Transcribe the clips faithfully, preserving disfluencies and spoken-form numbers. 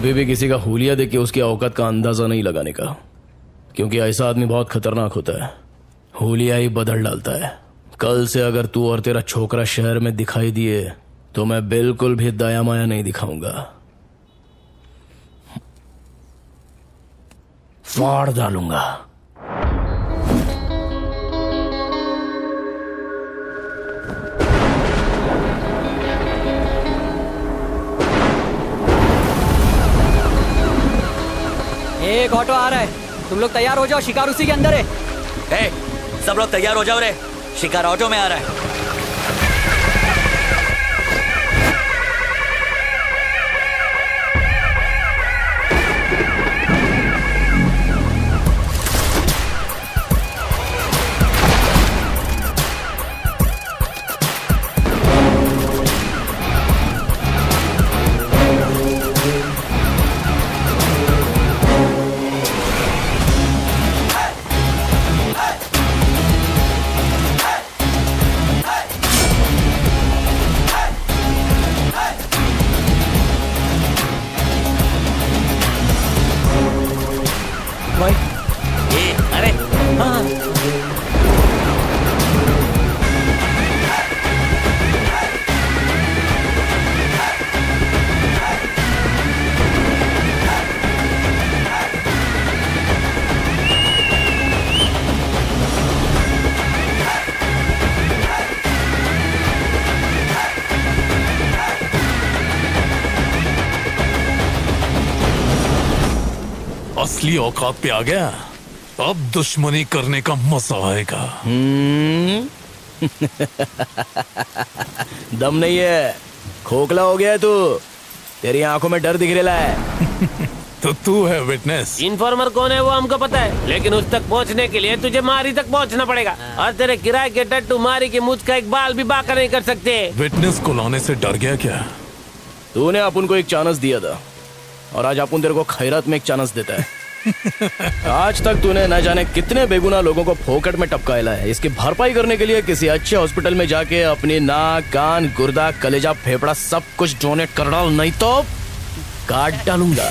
कभी भी किसी का हुलिया देख के उसकी औकात का अंदाजा नहीं लगाने का, क्योंकि ऐसा आदमी बहुत खतरनाक होता है। हुलिया ही बदल डालता है। कल से अगर तू और तेरा छोकरा शहर में दिखाई दिए तो मैं बिल्कुल भी दया माया नहीं दिखाऊंगा, फाड़ डालूंगा। एक ऑटो आ रहा है, तुम लोग तैयार हो जाओ, शिकार उसी के अंदर है। ए, सब लोग तैयार हो जाओ रे, शिकार ऑटो में आ रहा है। असली औकात पे आ गया, अब दुश्मनी करने का मजा आएगा। दम नहीं है, खोखला हो गया है तू, तेरी आंखों में डर दिख रहा है। तो तू है विटनेस। इन्फॉर्मर कौन है वो हमको पता है, लेकिन उस तक पहुंचने के लिए तुझे मारी तक पहुंचना पड़ेगा, और तेरे किराए के टट्टू मारी के मुझ का एक बाल भी बाका नहीं कर सकते। विटनेस को लाने से डर गया क्या? तूने अपन को एक चांस दिया था और आज अपन तेरे को खैरात में एक चांस देता है। आज तक तूने न जाने कितने बेगुनाह लोगों को फोकट में टपकाया है। इसकी भरपाई करने के लिए किसी अच्छे हॉस्पिटल में जाके अपनी नाक, कान, गुर्दा, कलेजा, फेफड़ा सब कुछ डोनेट कर डाल, नहीं तो काट डालूंगा।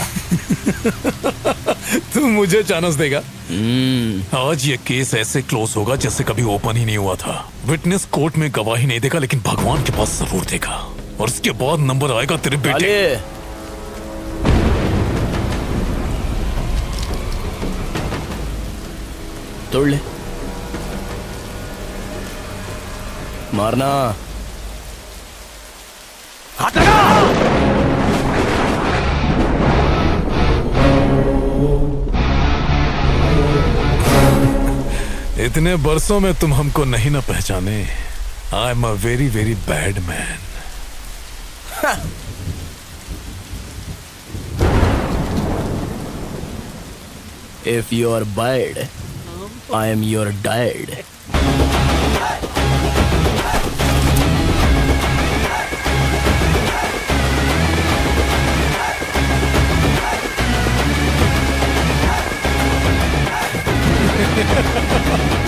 तू मुझे चांस देगा? आज ये केस ऐसे क्लोज होगा जैसे कभी ओपन ही नहीं हुआ था। विटनेस कोर्ट में गवाही नहीं देगा, लेकिन भगवान के पास जरूर देगा, और उसके बाद नंबर आएगा तेरे बेटे। तोड़ ले, मारना। हाथ लगा। इतने बरसों में तुम हमको नहीं ना पहचाने। I am a very very bad man. If you are bad, I am your dad. Ha ha ha ha!